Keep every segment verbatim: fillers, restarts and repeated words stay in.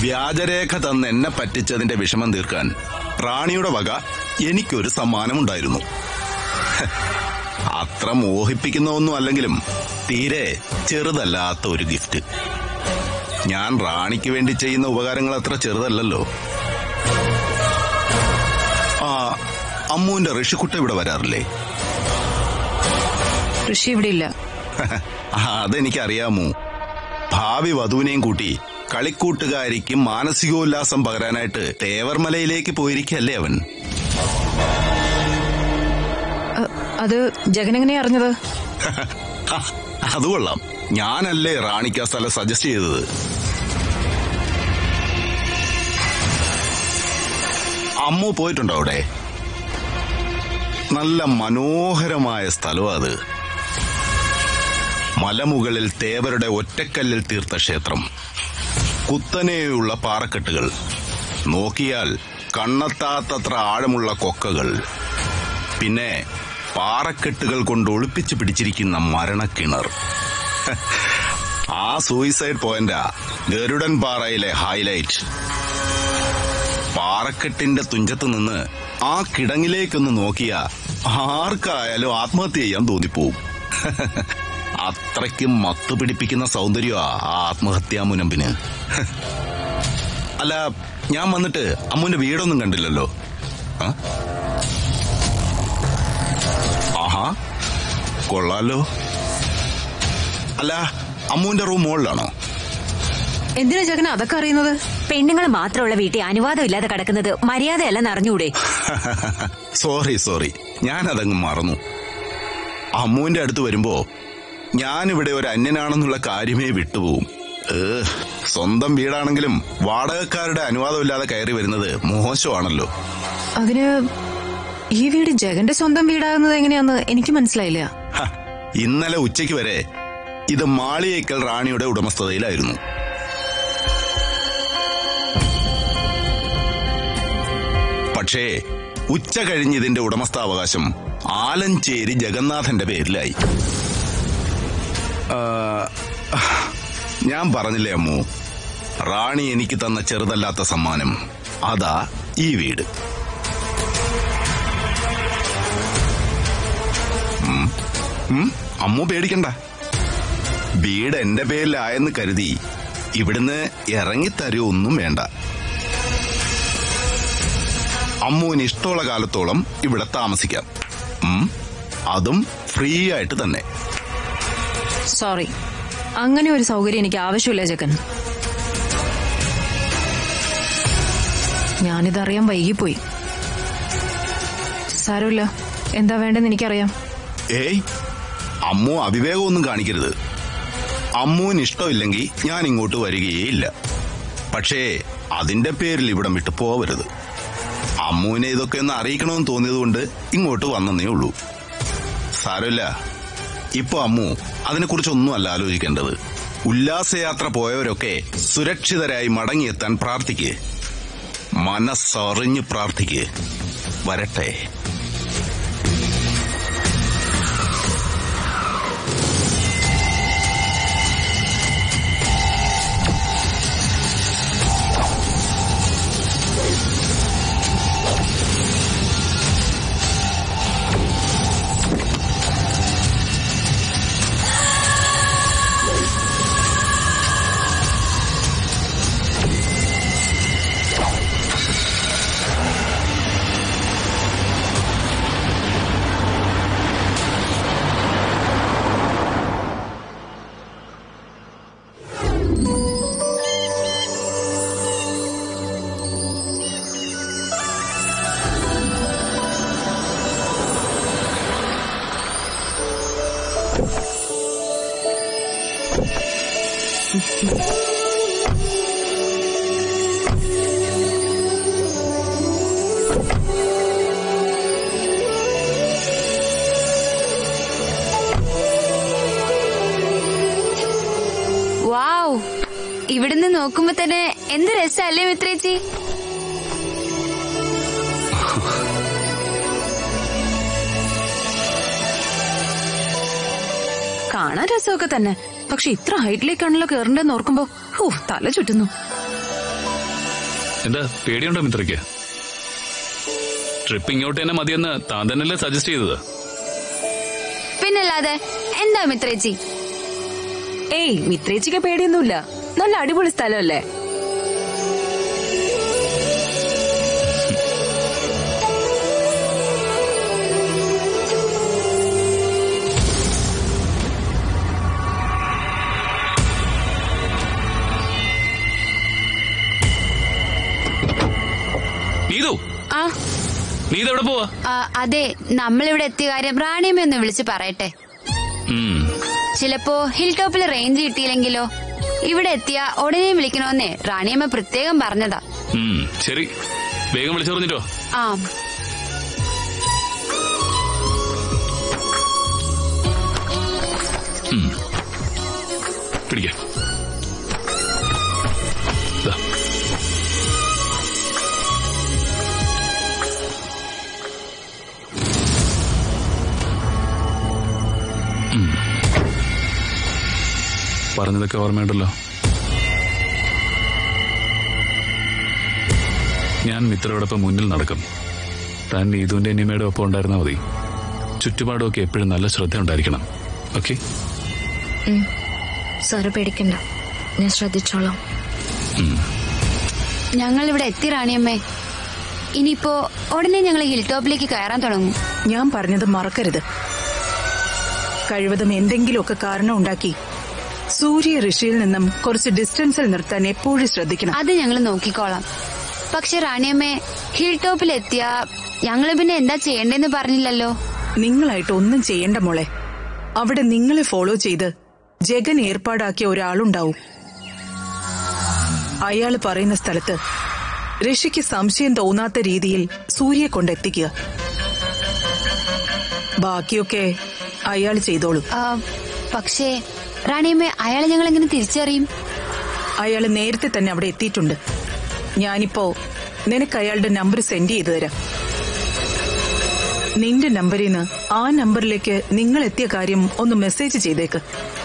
വ്യാജരേഖ തന്ന് എന്നെ പറ്റിച്ചതിന്റെ വിഷമം തീർക്കാൻ റാണിയുടെ വക എനിക്കൊരു സമ്മാനമുണ്ടായിരുന്നു. അത്ര മോഹിപ്പിക്കുന്ന ഒന്നും അല്ലെങ്കിലും തീരെ ചെറുതല്ലാത്ത ഒരു ഗിഫ്റ്റ്. ഞാൻ റാണിക്ക് വേണ്ടി ചെയ്യുന്ന ഉപകാരങ്ങൾ അത്ര ചെറുതല്ലല്ലോ. ആ അമ്മുവിന്റെ ഋഷിക്കുട്ട ഇവിടെ വരാറില്ലേ? ഋഷി ഇവിടെ ഇല്ല. അതെനിക്കറിയാമോ. ഭാവി വധുവിനെയും കൂട്ടി കളിക്കൂട്ടുകാരിക്ക് മാനസികോല്ലാസം പകരാനായിട്ട് തേവർമലയിലേക്ക് പോയിരിക്കല്ലേ അവൻ. അത് ജഗനെങ്ങനെ അറിഞ്ഞത്? അത് കൊള്ളാം. ഞാനല്ലേ റാണിക്ക് ആ സ്ഥലം സജസ്റ്റ് ചെയ്തത്. അമ്മു പോയിട്ടുണ്ടോ അവിടെ? നല്ല മനോഹരമായ സ്ഥലം അത്. മലമുകളിൽ തേവരുടെ ഒറ്റക്കല്ലിൽ തീർത്ത ക്ഷേത്രം, കുത്തനെയുള്ള പാറക്കെട്ടുകൾ, നോക്കിയാൽ കണ്ണെത്താത്തത്ര ആഴമുള്ള കൊക്കകൾ, പിന്നെ പാറക്കെട്ടുകൾ കൊണ്ട് ഒളിപ്പിച്ചു പിടിച്ചിരിക്കുന്ന മരണക്കിണർ. ആ സൂയിസൈഡ് പോയിന്റാ ഗരുഡൻ പാറയിലെ ഹൈലൈറ്റ്. പാറക്കെട്ടിന്റെ തുഞ്ചത്ത് നിന്ന് ആ കിടങ്ങിലേക്കൊന്ന് നോക്കിയാ ആർക്കായാലും ആത്മഹത്യ ചെയ്യാൻ തോന്നിപ്പോവും. അത്രയ്ക്കും മത്തു പിടിപ്പിക്കുന്ന സൗന്ദര്യമാ ആ ആത്മഹത്യാ മുനമ്പിന്. അല്ല, ഞാൻ വന്നിട്ട് അമ്മുവിന്റെ വീടൊന്നും കണ്ടില്ലല്ലോ. ആഹാ, കൊള്ളാലോ. അല്ല, അമ്മുവിന്റെ റൂം മുകളിലാണോ? എന്തിനാ ജഗന അതൊക്കെ അറിയുന്നത്? പെണ്ണുങ്ങൾ മാത്രമുള്ള വീട്ടിൽ അനുവാദം ഇല്ലാതെ കിടക്കുന്നത് മര്യാദയല്ലെന്ന് അറിഞ്ഞൂടെ? സോറി സോറി ഞാനതങ്ങ് മറന്നു. അമ്മുവിന്റെ അടുത്ത് വരുമ്പോ ഞാനിവിടെ ഒരു അന്യനാണെന്നുള്ള കാര്യമേ വിട്ടുപോകും. ഏഹ്, സ്വന്തം വീടാണെങ്കിലും വാടകക്കാരുടെ അനുവാദമില്ലാതെ കയറി വരുന്നത് മോശമാണല്ലോ. അതിന് ഈ വീട് ജഗന്റെ സ്വന്തം വീടാകുന്നത് എങ്ങനെയാന്ന് എനിക്ക് മനസ്സിലായില്ല. ഇന്നലെ ഉച്ചയ്ക്ക് വരെ ഇത് മാളിയേക്കൽ റാണിയുടെ ഉടമസ്ഥതയിലായിരുന്നു. പക്ഷേ ഉച്ച കഴിഞ്ഞ് ഇതിന്റെ ഉടമസ്ഥാവകാശം ആലഞ്ചേരി ജഗന്നാഥന്റെ പേരിലായി. ഞാൻ പറഞ്ഞില്ലേ അമ്മു, റാണി എനിക്ക് തന്ന ചെറുതല്ലാത്ത സമ്മാനം അതാ ഈ വീട്. അമ്മു പേടിക്കണ്ട. വീട് എന്റെ പേരിലായെന്ന് കരുതി ഇവിടുന്ന് ഇറങ്ങിത്തരോ ഒന്നും വേണ്ട. അമ്മുവിന് ഇഷ്ടമുള്ള കാലത്തോളം ഇവിടെ താമസിക്കാം. അതും ഫ്രീ ആയിട്ട് തന്നെ. സോറി, അങ്ങനെ ഒരു സൗകര്യം എനിക്ക് ആവശ്യമില്ല ജഗൻ. ഞാനിതറിയാൻ വൈകിപ്പോയി. സാരമില്ല, എന്താ വേണ്ടെന്ന് എനിക്കറിയാം. ഏയ്, അമ്മു അവിവേകമൊന്നും കാണിക്കരുത്. അമ്മുവിന് ഇഷ്ടമില്ലെങ്കിൽ ഞാൻ ഇങ്ങോട്ട് വരികയേയില്ല. പക്ഷേ അതിന്റെ പേരിൽ ഇവിടം വിട്ടു പോവരുത്. അമ്മുവിനെ ഇതൊക്കെ ഒന്ന് അറിയിക്കണമെന്ന് തോന്നിയതുകൊണ്ട് ഇങ്ങോട്ട് വന്നേ ഉള്ളൂ. സാരമില്ല, ഇപ്പൊ അമ്മു അതിനെക്കുറിച്ചൊന്നും അല്ല ആലോചിക്കേണ്ടത്. ഉല്ലാസയാത്ര പോയവരൊക്കെ സുരക്ഷിതരായി മടങ്ങിയെത്താൻ പ്രാർത്ഥിക്ക്. മനസ്സറിഞ്ഞ് പ്രാർത്ഥിക്ക്. വരട്ടെ. വാവ്, ഇവിടുന്ന് നോക്കുമ്പോ തന്നെ എന്ത് രസല്ലേ മിത്രേച്ചി. കാണാൻ രസമൊക്കെ തന്നെ, പക്ഷെ ഇത്ര ഹൈറ്റിലേക്കാണല്ലോ കേറണ്ടെന്ന് ഓർക്കുമ്പോ ഹോ തല ചുറ്റുന്നു. എന്താ പേടിയുണ്ടോ മിത്രയ്ക്ക്? ട്രിപ്പ് ഇങ്ങോട്ട് തന്നെ മതിയെന്ന് താൻ തന്നെയല്ലേ സജസ്റ്റ് ചെയ്തത്? പിന്നല്ലാതെ എന്താ മിത്രേച്ചി? ഏയ് മിത്രേച്ചിക്ക് പേടിയൊന്നുമില്ല. നല്ല അടിപൊളി സ്ഥലമല്ലേ? നീതു, ആ നീ ഇതെവിടെ പോവാ? ആ, അതെ, നമ്മളിവിടെ എത്തിയ കാര്യം റാണിയമ്മ ഒന്ന് വിളിച്ച് പറയട്ടെ. ഉം. ചിലപ്പോ ഹിൽ ടോപ്പിൽ റേഞ്ച് കിട്ടിയില്ലെങ്കിലോ? ഇവിടെ എത്തിയ ഉടനെ വിളിക്കണമെന്നേ റാണിയമ്മ പ്രത്യേകം പറഞ്ഞതാ. ഉം, ശരി, വേഗം വിളിച്ചു പറഞ്ഞിട്ടോ. ആ പിടിക്കാം. പറഞ്ഞതൊക്കെ ഓർമ്മയുണ്ടല്ലോ. ഞാൻ മിത്രയോടൊപ്പം മുന്നിൽ നടക്കും. താൻ നീതുവിന്റെ അനിമയുടെ ഒപ്പം ഉണ്ടായിരുന്നാൽ മതി. ചുറ്റുപാടുമൊക്കെ എപ്പോഴും നല്ല ശ്രദ്ധ ഉണ്ടായിരിക്കണം. ഓക്കെ? സാറ് പേടിക്കണ്ട, ഞാൻ ശ്രദ്ധിച്ചോളാം. ഞങ്ങൾ ഇവിടെ എത്തി റാണിയമ്മേ. ഇനിയിപ്പോ ഉടനെ ഞങ്ങൾ ഹിൽ ടോപ്പിലേക്ക് കയറാൻ തുടങ്ങും. ഞാൻ പറഞ്ഞത് മറക്കരുത്. കഴിവതും എന്തെങ്കിലുമൊക്കെ കാരണം ഉണ്ടാക്കി സൂര്യ ഋഷിയിൽ നിന്നും കുറച്ച് ഡിസ്റ്റൻസിൽ നിർത്താൻ എപ്പോഴും ശ്രദ്ധിക്കണം. അത് ഞങ്ങൾ നോക്കിക്കോളാം. പക്ഷെ റാണിയമ്മേ, ഹിൽ ടോപ്പിൽ എത്തിയ ഞങ്ങള് പിന്നെ എന്താ ചെയ്യേണ്ടെന്ന് പറഞ്ഞില്ലല്ലോ. നിങ്ങളായിട്ട് ഒന്നും ചെയ്യണ്ട മോളെ. അവിടെ നിങ്ങളെ ഫോളോ ചെയ്ത് ജഗൻ ഏർപ്പാടാക്കിയ ഒരാളുണ്ടാവും. അയാള് പറയുന്ന സ്ഥലത്ത് ഋഷിക്ക് സംശയം തോന്നാത്ത രീതിയിൽ സൂര്യയെ കൊണ്ടെത്തിക്കുക. ബാക്കിയൊക്കെ അയാൾ ചെയ്തോളും. പക്ഷേ റാണിയമ്മേ, അയാളെ ഞങ്ങൾ എങ്ങനെ തിരിച്ചറിയും? അയാള് നേരത്തെ തന്നെ അവിടെ എത്തിയിട്ടുണ്ട്. ഞാനിപ്പോ നിനക്ക് അയാളുടെ നമ്പർ സെൻഡ് ചെയ്തു തരാം. നിന്റെ നമ്പറിൽ നിന്ന് ആ നമ്പറിലേക്ക് നിങ്ങൾ എത്തിയ കാര്യം ഒന്ന് മെസ്സേജ് ചെയ്തേക്ക്.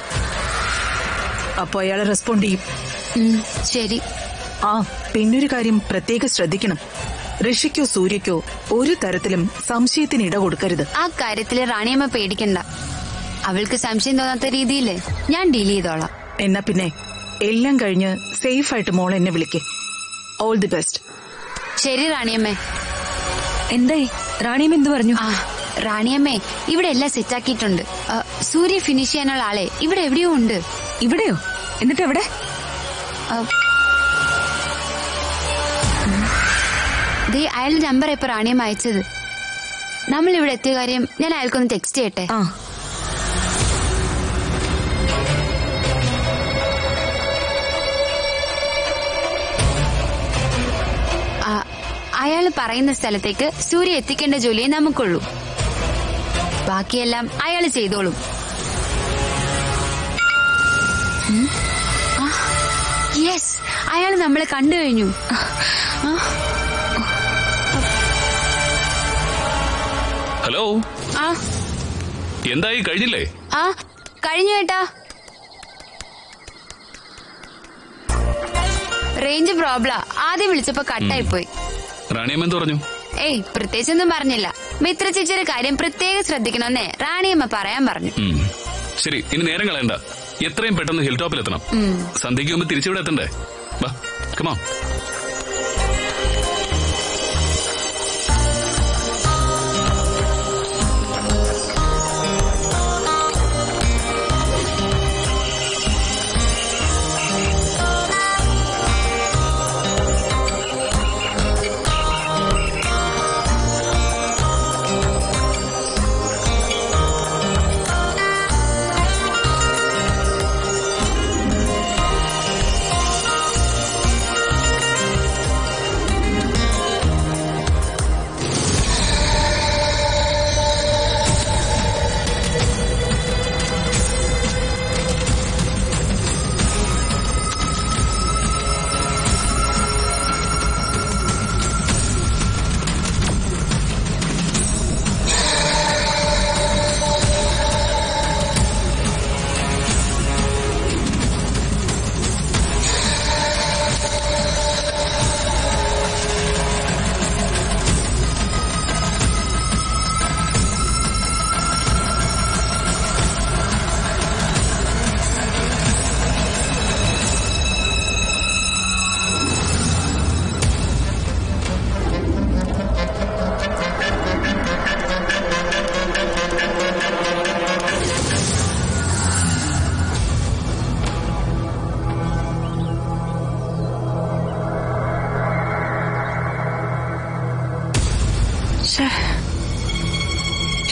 അപ്പൊ അയാളെ റെസ്പോണ്ട് ചെയ്യും. ശരി. ആ പിന്നൊരു കാര്യം പ്രത്യേകം ശ്രദ്ധിക്കണം. ഋഷിക്കോ സൂര്യക്കോ ഒരു തരത്തിലും സംശയത്തിന് ഇട കൊടുക്കരുത്. ആ കാര്യത്തില് റാണിയമ്മ പേടിക്കണ്ട. അവൾക്ക് സംശയം തോന്നാത്ത രീതിയിൽ ഞാൻ ഡീൽ ചെയ്തോളാം. എന്നാ പിന്നെ എല്ലാം കഴിഞ്ഞ് സേഫ് ആയിട്ട് മോൾ എന്നെ വിളിക്കേ. All the best. ശരി റാണിയമ്മേ. എന്തായി? റാണിയമ്മ എന്ത് പറഞ്ഞു? ആ റാണിയമ്മേ, ഇവിടെ എല്ലാം സെറ്റാക്കിയിട്ടുണ്ട്. സൂര്യ ഫിനിഷ് ചെയ്യാനുള്ള ആളെ ഇവിടെ എവിടെയോ ഉണ്ട്. ഇവിടെയോ? എന്നിട്ട് എവിടെ? ദേ അയാളുടെ നമ്പർ ഇപ്പൊ റാണിയമ്മ അയച്ചത്. നമ്മൾ ഇവിടെ എത്തിയ കാര്യം ഞാൻ അയാൾക്കൊന്ന് ടെക്സ്റ്റ് ചെയ്യട്ടെ. ആ അയാൾ പറയുന്ന സ്ഥലത്തേക്ക് സൂര്യ എത്തിക്കേണ്ട ജോലിയെ നമുക്കുള്ളൂ. ബാക്കിയെല്ലാം അയാൾ ചെയ്തോളും. യെസ്, അയാൾ നമ്മളെ കണ്ടു കഴിഞ്ഞു. ഹലോ. ആ എന്തായി, കഴിഞ്ഞില്ലേ? ആ കഴിഞ്ഞു കേട്ടാ. Range problem. ആദ്യം വിളിച്ചപ്പോ കട്ടായി പോയി. റാണിയമ്മ എന്ത് പറഞ്ഞു? ഏയ് പ്രത്യേകിച്ചൊന്നും പറഞ്ഞില്ല. മിത്ര ചേച്ചിയുടെ കാര്യം പ്രത്യേകം ശ്രദ്ധിക്കണമെന്നേ റാണിയമ്മ പറയാൻ പറഞ്ഞു. ശരി, ഇനി നേരം കളയണ്ട. എത്രയും പെട്ടെന്ന് ഹിൽ ടോപ്പിൽ എത്തണം. സന്ധ്യയ്ക്ക് മുമ്പ് തിരിച്ചിവിടെ എത്തണ്ടേ? വാ, കം ഓൺ.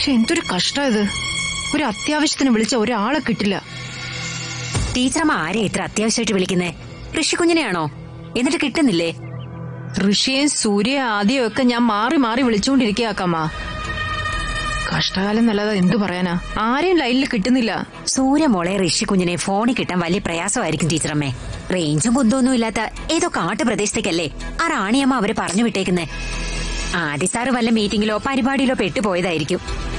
പക്ഷെ എന്തൊരു കഷ്ടം ഇത്. ഒരു അത്യാവശ്യത്തിന് വിളിച്ച ഒരാളെ കിട്ടില്ല. ടീച്ചറമ്മ ആരെ ഇത്ര അത്യാവശ്യമായിട്ട് വിളിക്കുന്നേ? ഋഷിക്കുഞ്ഞിനെയാണോ? എന്നിട്ട് കിട്ടുന്നില്ലേ? ഋഷിയെയും സൂര്യ ആദ്യം ഒക്കെ ഞാൻ മാറി മാറി വിളിച്ചുകൊണ്ടിരിക്കുകയാക്കമ്മ. കഷ്ടകാലം നല്ലതാ, എന്തു പറയാനാ. ആരെയും ലൈനിൽ കിട്ടുന്നില്ല. സൂര്യമോളെ ഋഷിക്കുഞ്ഞിനെ ഫോണിൽ കിട്ടാൻ വലിയ പ്രയാസമായിരിക്കും ടീച്ചറമ്മേ. റേഞ്ചും ബുദ്ധമൊന്നും ഇല്ലാത്ത ഏതോ കാട്ടുപ്രദേശത്തേക്കല്ലേ ആ റാണിയമ്മ അവര് പറഞ്ഞു വിട്ടേക്കുന്നേ. ആദി സാറ് വല്ല മീറ്റിംഗിലോ പരിപാടിയിലോ പെട്ടുപോയതായിരിക്കും.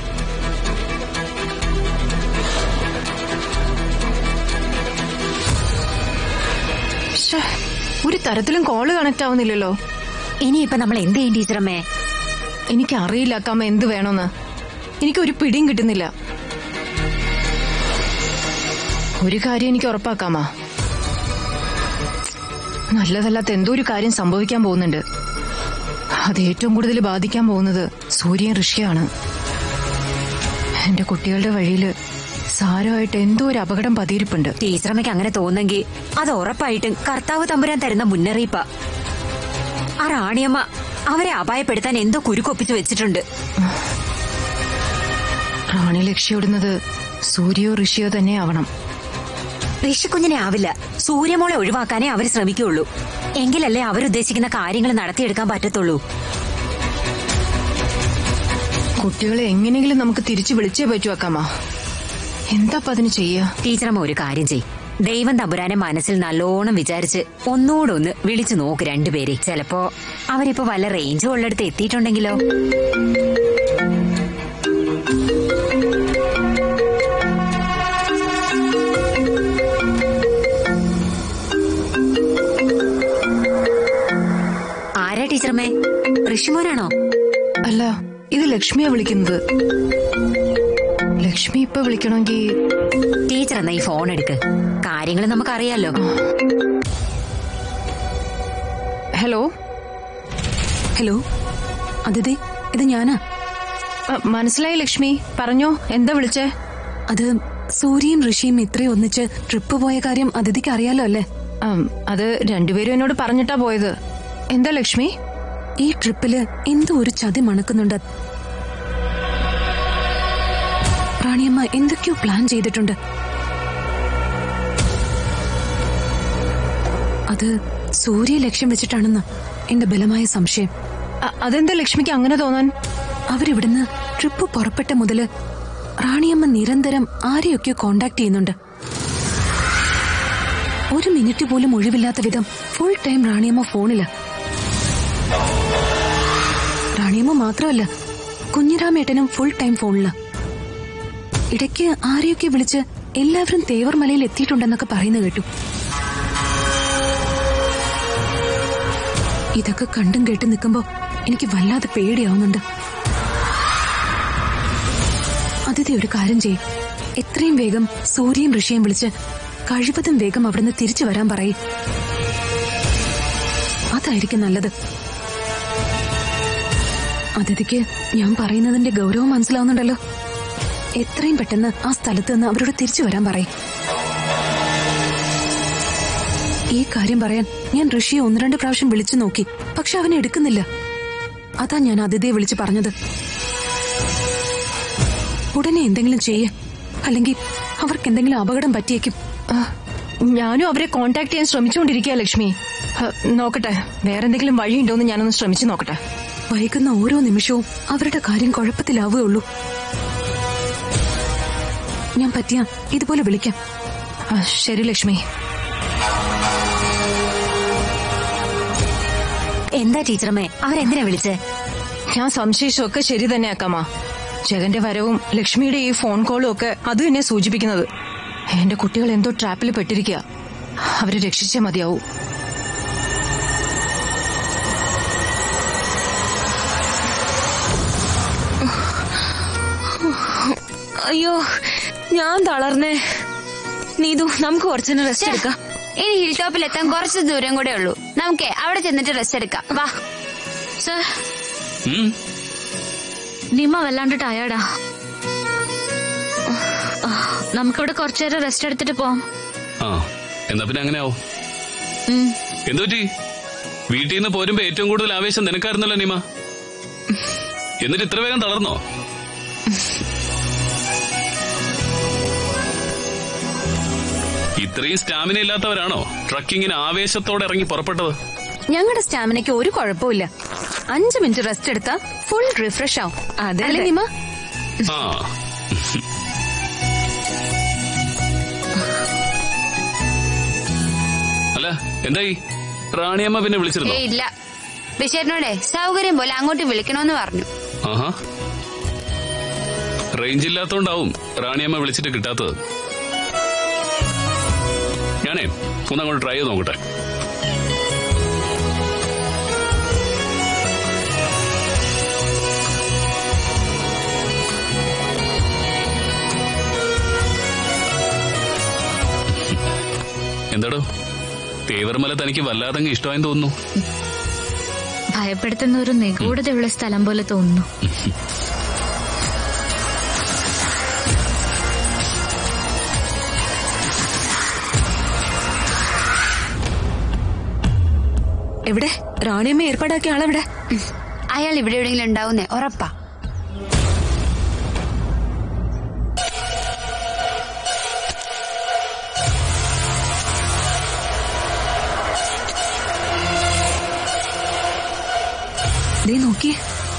ഒരു തരത്തിലും കോള് കണക്ട് ആവുന്നില്ലല്ലോ. ഇനിയിപ്പൊ നമ്മൾ എന്ത് ചെയ്യും ടീച്ചറമ്മേ? എനിക്കറിയില്ല അക്കാമ്മ എന്ത് വേണമെന്ന്. എനിക്കൊരു പിടിയും കിട്ടുന്നില്ല. ഒരു കാര്യം എനിക്ക് ഉറപ്പാക്കാമ, നല്ലതല്ലാത്ത എന്തോ ഒരു കാര്യം സംഭവിക്കാൻ പോകുന്നുണ്ട്. അത് ഏറ്റവും കൂടുതൽ ബാധിക്കാൻ പോകുന്നത് സൂര്യൻ ഋഷിയാണ്. എന്റെ കുട്ടികളുടെ വഴിയില് സാരമായിട്ട് എന്തോ ഒരു അപകടം പതിയിരിപ്പുണ്ട്. ടീച്ചറമ്മയ്ക്ക് അങ്ങനെ തോന്നെങ്കിൽ അത് ഉറപ്പായിട്ടും കർത്താവ് തമ്പുരാൻ തരുന്ന മുന്നറിയിപ്പാ. ആ റാണിയമ്മ അവരെ അപായപ്പെടുത്താൻ എന്തോ കുരുക്കൊപ്പിച്ചു വെച്ചിട്ടുണ്ട്. റാണി ലക്ഷ്യമിടുന്നത് സൂര്യയോ ഋഷിയോ തന്നെ ആവണം. ഋഷിക്കുഞ്ഞിനെ ആവില്ല. സൂര്യമോളെ ഒഴിവാക്കാനേ അവർ ശ്രമിക്കുള്ളൂ. എങ്കിലല്ലേ അവരുദ്ദേശിക്കുന്ന കാര്യങ്ങൾ നടത്തിയെടുക്കാൻ പറ്റത്തുള്ളൂ. കുട്ടികളെ എങ്ങനെയെങ്കിലും നമുക്ക് തിരിച്ചു വിളിച്ചേ പറ്റുവാക്കാമ. എന്താ അതിന് ചെയ്യാ? ടീച്ചറമ്മ ഒരു കാര്യം ചെയ്. ദൈവം തമ്പുരാനെ മനസ്സിൽ നല്ലോണം വിചാരിച്ച് ഒന്നുകൂടെ ഒന്ന് വിളിച്ചു നോക്ക് രണ്ടുപേരെ. ചിലപ്പോ അവരിപ്പോ വല്ല റേഞ്ച് ഉള്ളിടത്ത് എത്തിയിട്ടുണ്ടെങ്കിലോ. ആരാ ടീച്ചറമ്മേ? ഋഷിമോനാണോ? അല്ല, ഇത് ലക്ഷ്മിയാ വിളിക്കുന്നത്. ലക്ഷ്മി ഇപ്പൊ വിളിക്കണമെങ്കിൽ ടീച്ചർ എന്നാ ഈ ഫോൺ എടുക്ക്. കാര്യങ്ങൾ നമുക്കറിയാലോ. ഹലോ ഹലോ അതിഥി, ഇത് ഞാനാ. മനസ്സിലായി ലക്ഷ്മി, പറഞ്ഞോ. എന്താ വിളിച്ചേ? അത് സൂര്യയും ഋഷിയും ഇത്രയും ഒന്നിച്ച് ട്രിപ്പ് പോയ കാര്യം അതിഥിക്ക് അറിയാലോ അല്ലേ? അത് രണ്ടുപേരും എന്നോട് പറഞ്ഞിട്ടാ പോയത്. എന്താ ലക്ഷ്മി? ഈ ട്രിപ്പില് എന്തോ ഒരു ചതി മണക്കുന്നുണ്ട്. റാണിയമ്മ എന്തൊക്കെയോ പ്ലാൻ ചെയ്തിട്ടുണ്ട്. അത് സൂര്യ ലക്ഷ്യം വെച്ചിട്ടാണെന്ന് എന്റെ ബലമായ സംശയം. അതെന്താ ലക്ഷ്മിക്ക് അങ്ങനെ തോന്നാൻ? അവരിവിടുന്ന് ട്രിപ്പ് പുറപ്പെട്ട മുതല് റാണിയമ്മ നിരന്തരം ആരെയൊക്കെയോ കോണ്ടാക്ട് ചെയ്യുന്നുണ്ട്. ഒരു മിനിറ്റ് പോലും ഒഴിവില്ലാത്ത വിധം ഫുൾ ടൈം റാണിയമ്മ ഫോണില. റാണിയമ്മ മാത്രമല്ല, കുഞ്ഞിരാമേട്ടനും ഫുൾ ടൈം ഫോണില. ഇടയ്ക്ക് ആരെയൊക്കെ വിളിച്ച് എല്ലാവരും തേവർമലയിൽ എത്തിയിട്ടുണ്ടെന്നൊക്കെ പറയുന്ന കേട്ടു. ഇതൊക്കെ കണ്ടും കേട്ടും നിൽക്കുമ്പോ എനിക്ക് വല്ലാതെ പേടിയാവുന്നുണ്ട്. അതിഥി ഒരു കാര്യം ചെയ്യും. എത്രയും വേഗം സൂര്യയും ഋഷിയും വിളിച്ച് കഴിവതും വേഗം അവിടുന്ന് തിരിച്ചു വരാൻ പറയും. അതായിരിക്കും നല്ലത്. അതിഥിക്ക് ഞാൻ പറയുന്നതിന്റെ ഗൗരവം മനസ്സിലാവുന്നുണ്ടല്ലോ. എത്രയും പെട്ടെന്ന് ആ സ്ഥലത്ത് നിന്ന് അവരോട് തിരിച്ചു വരാൻ പറയും. ഈ കാര്യം പറയാൻ ഞാൻ ഋഷിയെ ഒന്ന് രണ്ട് പ്രാവശ്യം വിളിച്ചു നോക്കി. പക്ഷെ അവനെ എടുക്കുന്നില്ല. അതാ ഞാൻ അതിഥിയെ വിളിച്ചു പറഞ്ഞത്. ഉടനെ എന്തെങ്കിലും ചെയ്യേ, അല്ലെങ്കിൽ അവർക്ക് എന്തെങ്കിലും അപകടം പറ്റിയേക്കും. ഞാനും അവരെ കോണ്ടാക്ട് ചെയ്യാൻ ശ്രമിച്ചുകൊണ്ടിരിക്കുക ലക്ഷ്മി. നോക്കട്ടെ, വേറെന്തെങ്കിലും വഴിയുണ്ടോന്ന് ഞാനൊന്ന് ശ്രമിച്ചു നോക്കട്ടെ. വൈകുന്ന ഓരോ നിമിഷവും അവരുടെ കാര്യം കുഴപ്പത്തിലാവുകയുള്ളൂ. ഞാൻ പറ്റിയ ഇതുപോലെ വിളിക്കാം. ശരി ലക്ഷ്മി. എന്താ ടീച്ചറമ്മേ, അവരെന്തിനാ വിളിച്ചേ? ഞാൻ സംശയിച്ചൊക്കെ ശരി തന്നെ ആക്കാമ. ജഗന്റെ വരവും ലക്ഷ്മിയുടെ ഈ ഫോൺ കോളും ഒക്കെ അത് തന്നെ സൂചിപ്പിക്കുന്നത്. എന്റെ കുട്ടികൾ എന്തോ ട്രാപ്പിൽ പെട്ടിരിക്കുക. അവരെ രക്ഷിച്ചേ മതിയാവൂ. അയ്യോ, ഞാൻ തളർന്നേ. നീതു, നമുക്ക് കുറച്ചു റെസ്റ്റ് എടുക്കാം. ഇനി ഹിൽ ടോപ്പിൽ എത്താൻ കുറച്ച് ദൂരം കൂടെ ഉള്ളൂ. നമുക്കേ അവിടെ ചെന്നിട്ട് റെസ്റ്റ് എടുക്കാം. വാ. സർ, നിമ വല്ലാണ്ട് ടയേർഡാ. നമുക്കിവിടെ കുറച്ചേരം റെസ്റ്റ് എടുത്തിട്ട് പോവാം. ആ, എന്നാ പിന്നെ അങ്ങനെ ആവും. എന്തുപറ്റി? വീട്ടിൽ നിന്ന് പോരുമ്പോ ഏറ്റവും കൂടുതൽ ആവേശം നിനക്കായിരുന്നല്ലോ നിമ. എന്നിട്ട് ഇത്ര വേഗം തളർന്നോ? ഇത്രയും സ്റ്റാമിന ഇല്ലാത്തവരാണോ ട്രക്കിങ്ങിന് ആവേശത്തോടെ ഇറങ്ങി പുറപ്പെട്ടത്? ഞങ്ങളുടെ സ്റ്റാമിനയ്ക്ക് ഒരു കുഴപ്പമില്ല. അഞ്ചു മിനിറ്റ് റെസ്റ്റ് എടുത്താ ഫുൾ റിഫ്രഷ് ആവും. അതല്ലേ നിമ? ആ അല്ല, എന്തായി? റാണിയമ്മ പിന്നെ വിളിച്ചിരുന്നോ? ഏയ് ഇല്ല, ഋഷിയേട്ടനോടെ സൗകര്യം പോലെ അങ്ങോട്ട് വിളിക്കണമെന്ന് പറഞ്ഞു. ആഹാ, റേഞ്ച് ഇല്ലാത്തോണ്ടാവും റാണിയമ്മ വിളിച്ചിട്ട് കിട്ടാത്തത്. ഞാനേ ഒന്നങ്ങോട്ട് ട്രൈ ചെയ്ത് നോക്കട്ടെ. എന്താടോ, തേവർമല തനിക്ക് വല്ലാതങ്ങ് ഇഷ്ടമായെന്ന് തോന്നുന്നു. ഭയപ്പെടുത്തുന്ന ഒരു നിഗൂഢതയുള്ള സ്ഥലം പോലെ തോന്നുന്നു. എവിടെ? റാണിയമ്മ ഏർപ്പാടാക്കിയ ആളെവിടെ? അയാൾ ഇവിടെ എവിടെയെങ്കിലും ഉണ്ടാവുന്നേ ഉറപ്പാ. ദേ നോക്കിയേ,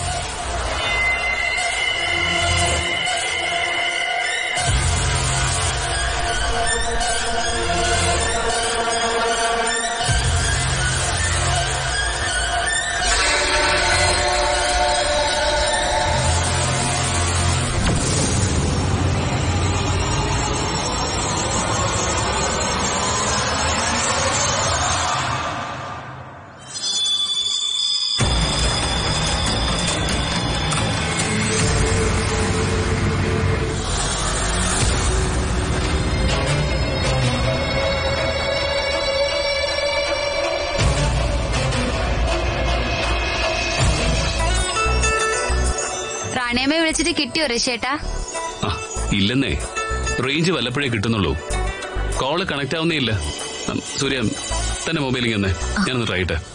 റാണിയമ്മയെ വിളിച്ചിട്ട് കിട്ടിയോ ഋഷിയേട്ടാ? ഇല്ലെന്നേ, റേഞ്ച് വല്ലപ്പോഴേ കിട്ടുന്നുള്ളൂ. കോള് കണക്ട് ആവുന്നേ ഇല്ല. സൂര്യ, തന്നെ മൊബൈലിൽ തന്നെ ഞാനൊന്ന് ട്രൈ ചെയ്യട്ടെ.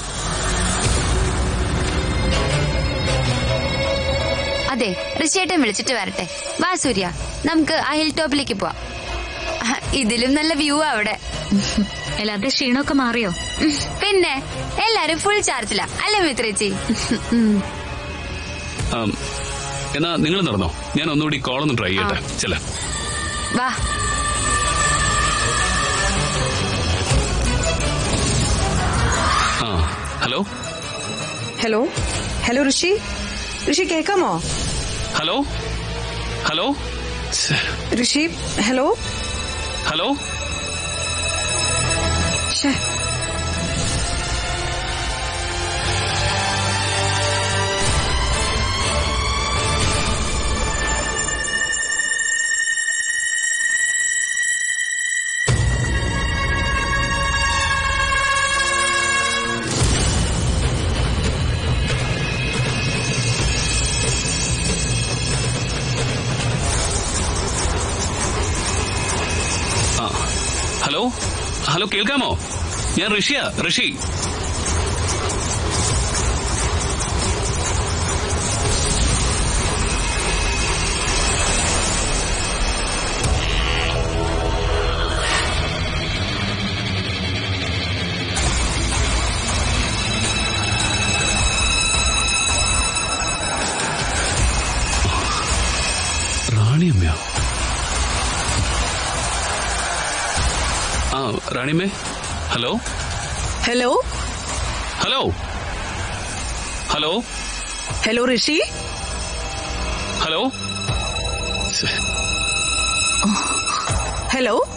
അതെ, ഋഷിയേട്ടൻ വിളിച്ചിട്ട് വരട്ടെ. വാ സൂര്യ, നമുക്ക് ആ ഹിൽ ടോപ്പിലേക്ക് പോവാം. ഇതിലും നല്ല വ്യൂ അവിടെ. എല്ലാവരുടെ ക്ഷീണമൊക്കെ മാറിയോ? പിന്നെ എല്ലാരും ഫുൾ ചാർജിലാ അല്ലേ മിത്രേച്ചി? എന്നാ നിങ്ങൾ നടന്നോ, ഞാൻ ഒന്നുകൂടി കോളൊന്ന് ട്രൈ ചെയ്യട്ടെ. ചെല വാ. ആ hello hello hello Rishi, Rishi കേൾക്കാമോ? Hello hello Rishi, hello hello. Hello hello കേൾക്കാമോ? ഞാൻ ഋഷിയ, ഋഷി. റാണിയമ്മയോ? ആ റാണിയമ്മേ, hello hello hello hello hello Rishi, hello hello